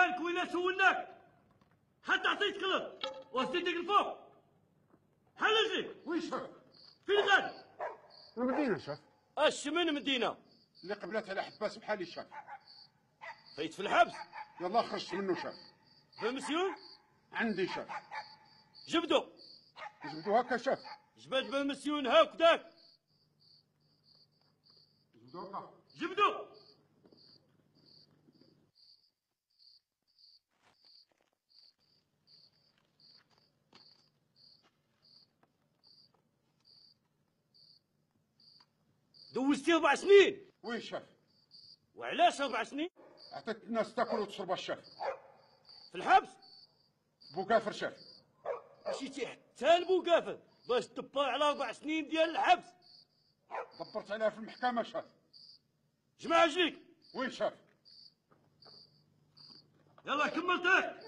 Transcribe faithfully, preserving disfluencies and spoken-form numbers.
بالك وإلا سولناك حتى عطيت كلط وهزيتك الفوق. حل رجليك. وين شاف؟ فين غادي؟ المدينة شاف. اش من مدينة؟ اللي قبلتها على حباس بحالي شاف. فايت في الحبس؟ يلا خرجت منه شاف. بمسيون؟ عندي شاف. جبدو. جبدو هكا شاف. جبد بمسيون هاكداك. جبدو هكا. جبدو. دوزتي اربع سنين. وين شاف؟ وعلاش اربع سنين؟ عطيت الناس تاكل وتشرب الشاف. في الحبس؟ بوكافر شاف. مشيتي حتى لبوكافر باش تدبر على اربع سنين ديال الحبس. دبرت عليها في المحكمة شاف. جمع رجليك. وين شاف؟ يلا كملتك.